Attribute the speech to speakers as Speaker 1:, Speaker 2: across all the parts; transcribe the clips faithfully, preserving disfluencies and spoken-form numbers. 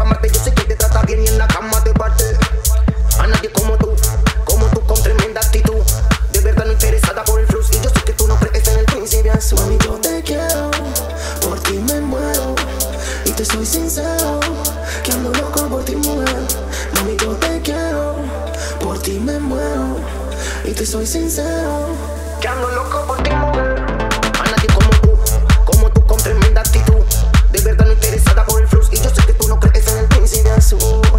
Speaker 1: amarte. Yo sé que te trata bien y en la cama te parte. A nadie como tú, como tú con tremenda actitud. De verdad no interesada por el flux. Y yo sé que tú no crees en el príncipe azul.
Speaker 2: Mami, yo te quiero, por ti me muero. Y te soy sincero, que ando loco por ti, mujer. Mami, yo te quiero, por ti me muero. Y te soy sincero,
Speaker 1: que ando loco por ti, mujer. A nadie como tú, como tú con tremenda actitud. De verdad no interesada por el flux. Y yo sé que tú no crees en el príncipe azul.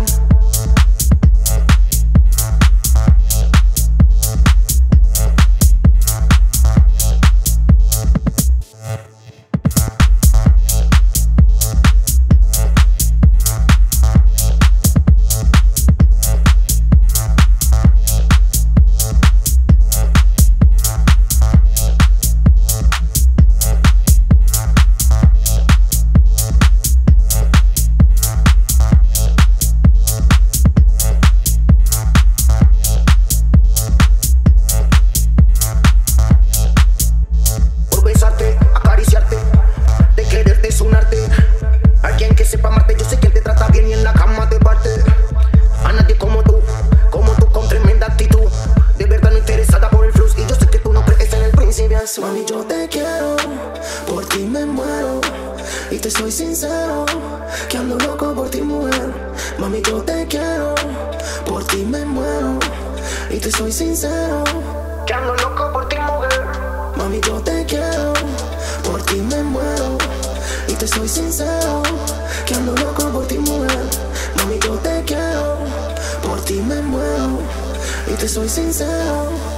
Speaker 1: Alguien que sepa amarte, yo sé que te trata bien y en la cama te parte. A nadie como tú, como tú con tremenda actitud. De verdad no interesada por el flux. Y yo sé que tú no crees en el príncipe azul.
Speaker 2: mami, yo te quiero, por ti me muero. Y te soy sincero, que ando loco por ti, mujer. Mami, yo te quiero, por ti me muero. Y te soy sincero,
Speaker 1: que ando loco por ti, mujer.
Speaker 2: Mami, yo te quiero, por ti me muero. Y te soy sincero, que ando loco por ti, mujer. Mami, yo te quiero, por ti me muero. Y te soy sincero.